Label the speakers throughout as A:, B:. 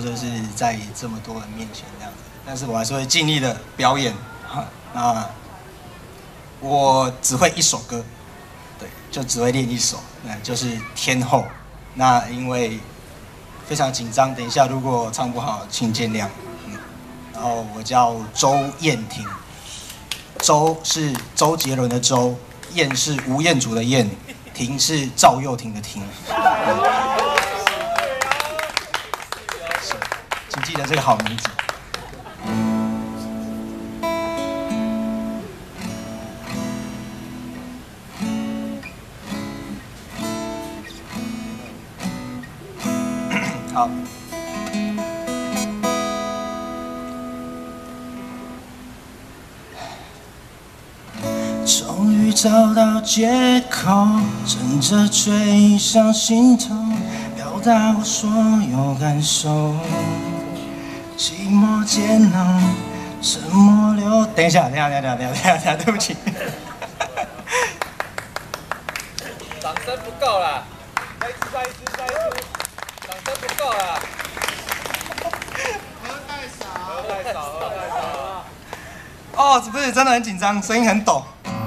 A: 就是在这么多人面前这样子，但是我还是会尽力的表演。那我只会一首歌，对，就只会练一首，那就是《天后》。那因为非常紧张，等一下如果唱不好，请见谅。然后我叫周燕婷，周是周杰伦的周，燕是吴彦祖的燕，婷是赵又廷的婷。请记得这个好名字。好。终于找到借口，挣着追上心头，表达我所有感受。寂寞渐浓，沉默流。等一下，对不起。
B: 掌声不够啦！再一次，掌声不够啦！喝太少。
A: 哦，不是，真的很紧张，声音很抖。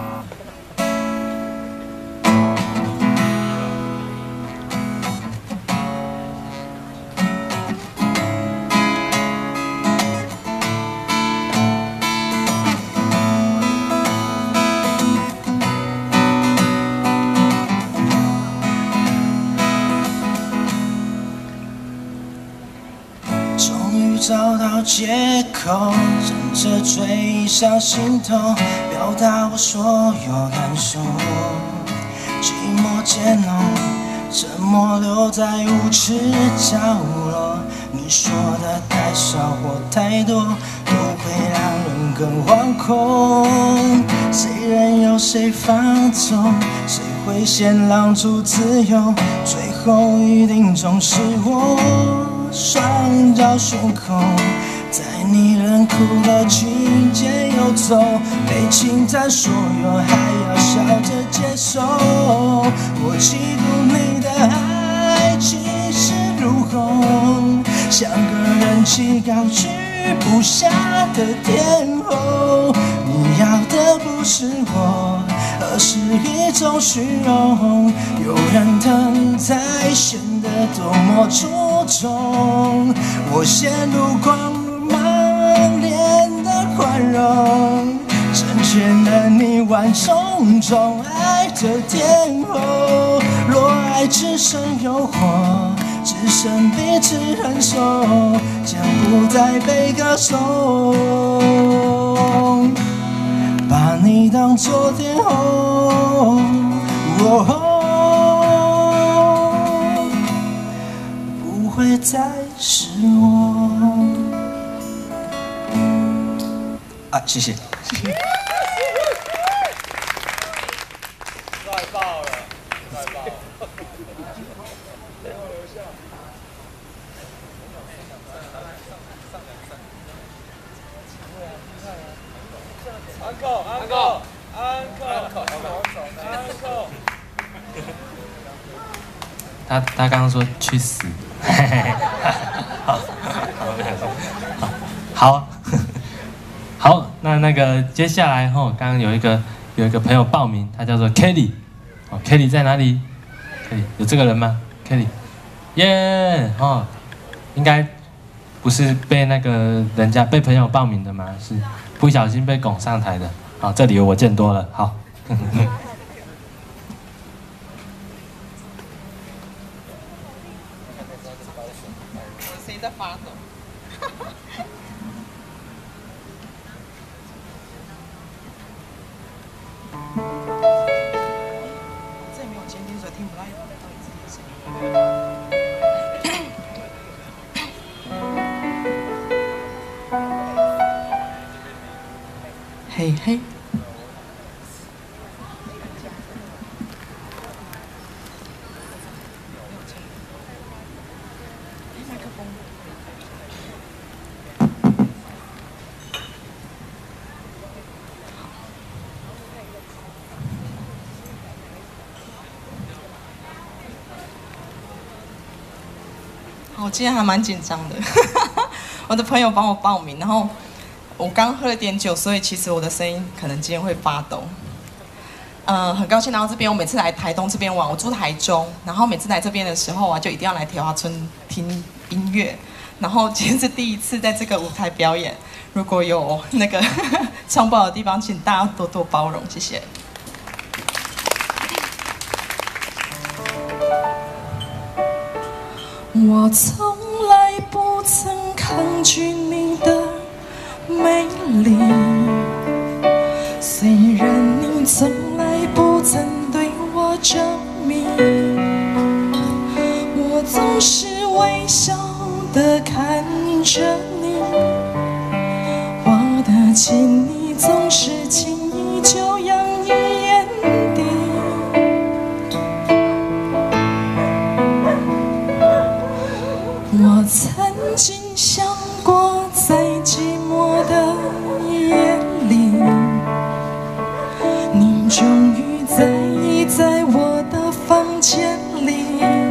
A: 找到借口，挣着追上心头，表达我所有感受。寂寞渐浓，沉默留在无耻角落。你说的太少或太多，都会让人更惶恐。谁任由谁放纵，谁会先让出自由？最后一定总是我。双脚悬空，在你冷酷的情节游走，被侵占所有，还要笑着接受。我嫉妒你的爱气势如虹，像个人气高居不下的天后。你要的不是我，而是一种虚荣。有人等待，显得多么出众。我陷入狂如盲恋的宽容，成全了你万种种爱的天后。若爱只剩诱惑，只剩彼此忍受，将不再被歌颂。把你当作天后，不会再是我。谢谢。
B: 帅爆了！
C: 他刚刚说去死，好，那个接下来刚刚有一个朋友报名，他叫做 Kelly，Kelly 在哪里 ？Kelly 有这个人吗 ？Kelly， 耶，应该不是被被朋友报名的吗？是不小心被拱上台的。好，这里我见多了，好。
D: 谁在发抖？这没有监听，所以听不到你自己的声音。嘿嘿。 我今天还蛮紧张的，我的朋友帮我报名，然后我刚喝了点酒，所以其实我的声音可能今天会发抖。很高兴来到这边。我每次来台东这边玩，我住台中，然后每次来这边的时候啊，就一定要来铁花村听音乐。然后今天是第一次在这个舞台表演，如果有那个唱不好的地方，请大家多多包容，谢谢。我从来不曾抗拒你的美丽，虽然你从来不曾对我着迷，我总是微笑地看着你，我的情意总是轻易就洋溢眼底。我曾经想过，在寂寞的夜里，你终于在我的房间里，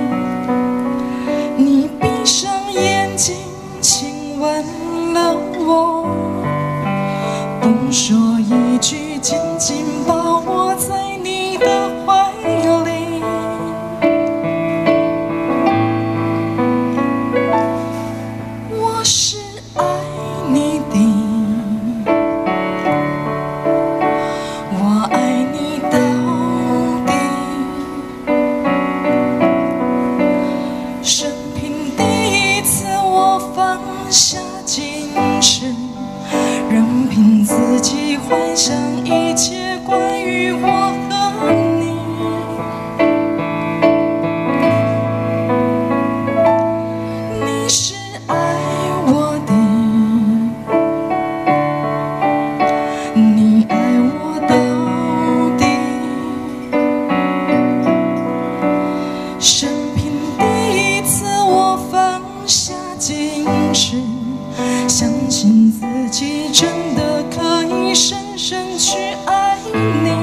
D: 你闭上眼睛亲吻了我，不说一句，紧紧抱我在你的怀里。我是爱你的，我爱你到底。生平第一次，我放下矜持，任凭自己幻想一切关于我和你。你是爱我的，你爱我到底。生平第一次，我放下矜持，相信自己真的可以深深去爱你。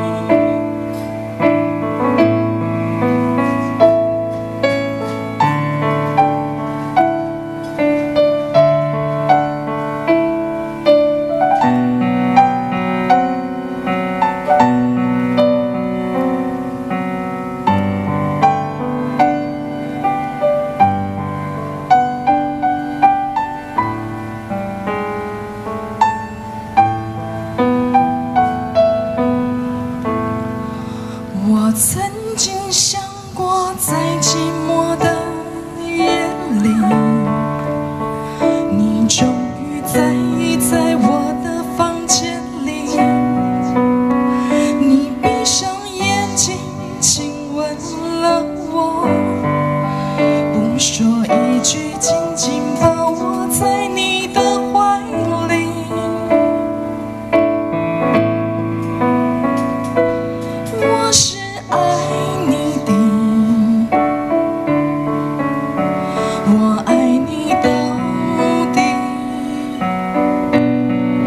D: 我曾经想过，在寂寞的夜里，你终于在我的房间里，你闭上眼睛亲吻了我，不说一句，紧紧抱我在你的怀里。我是爱你的，我爱你到底。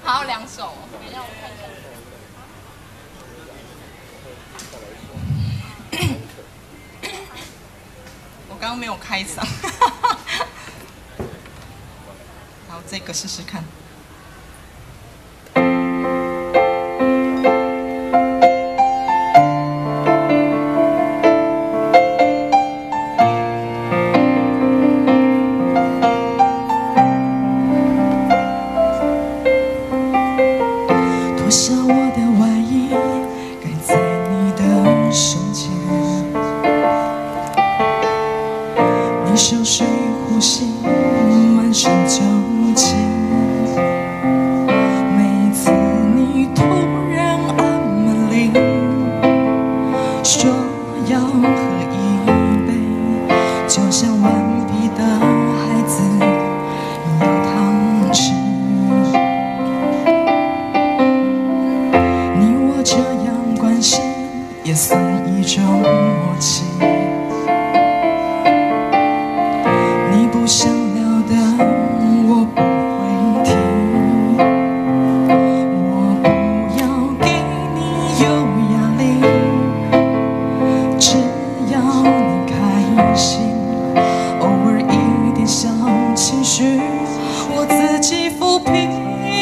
D: 还有2首，等一下我看一下。我刚刚没有开嗓。好，这个试试看。
A: 脱下我的外衣，盖在你的胸前。你熟睡呼吸，满身酒气。每次你突然按门铃，说要喝一杯，就像顽皮的孩子有糖吃。你我这样关系也算一种默契。你不想聊的我不会提，我不要给你有压力，只要你开心。偶尔一点小情绪，我自己抚平。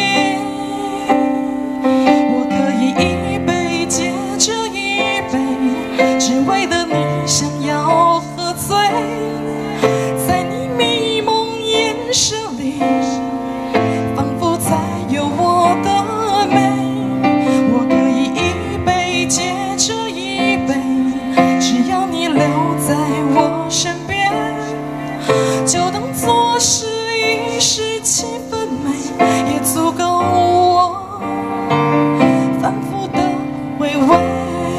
A: 我可以一杯接着一杯，只为了你想要喝醉。在你迷蒙眼神里，仿佛才有我的美。我可以一杯接着一杯，只要你留在我身边，就当作是一时气氛美，也足够我反复的回味。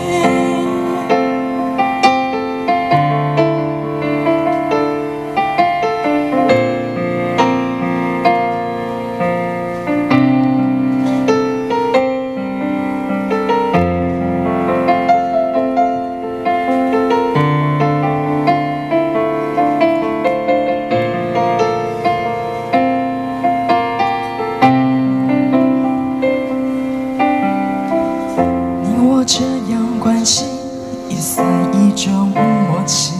A: 你我这样关系也算一种默契。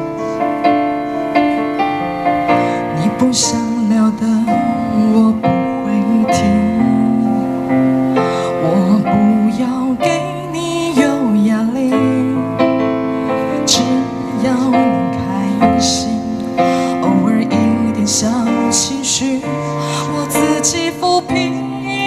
A: 你不想聊的我不会提，我不要给你有压力，只要你开心。偶尔一点小情绪，我自己抚平。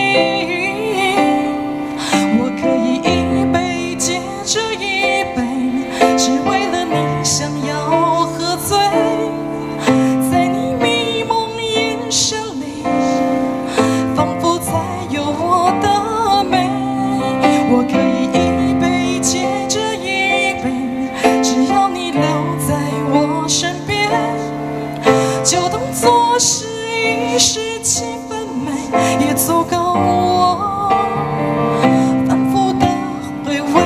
A: 我可以一杯接着一杯，只为了你想要喝醉。在你迷蒙眼神里，仿佛才有我的美。我可以一杯接着一杯，只要你留在我身边，就当作是一时气氛美，也足够我反复的回味。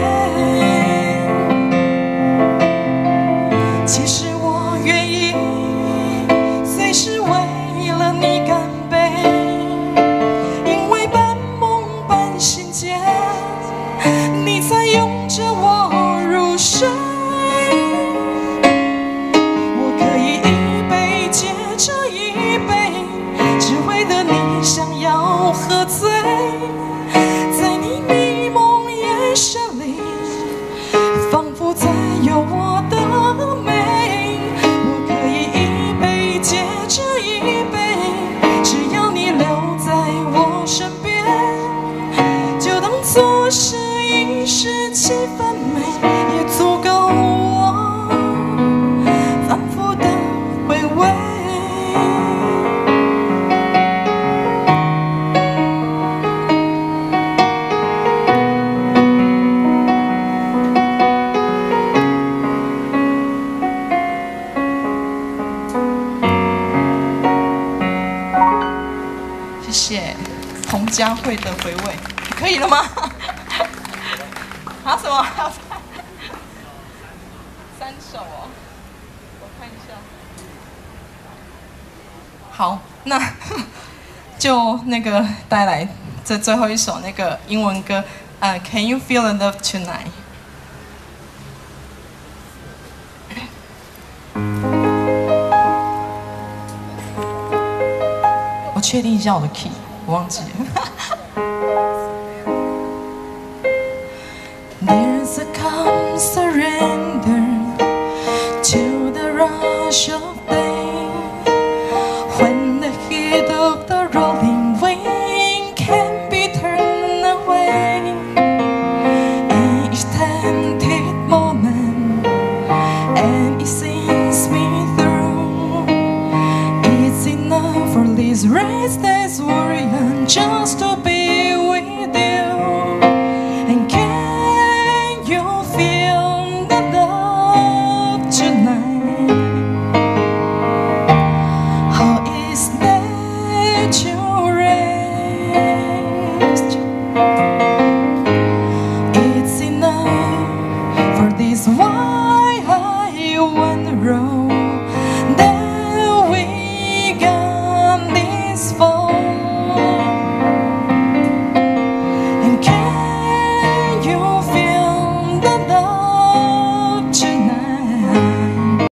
A: 其实我愿意随时为了你干杯，因为半梦半醒间，你才拥着我入睡。我可以一杯接着一杯，只为了你想要喝醉。在你迷蒙眼神里，仿佛才有我的美。我可以一杯接着一杯，只要你留在我身边，就当作是一时气氛美，也足够我反复的回味。谢谢彭佳慧的回味，可以了吗？啊什么？还有3首哦，我看一下。好，那
D: 就那个带来这最后一首那个英文歌，Can you feel the love tonight？ 我确定一下我的 key， 我忘记了。There's a calm surrender to the rush of day when the heat of the rolling wind can be turned away. Each tempted moment, and it sees me through. It's enough for this restless warrior.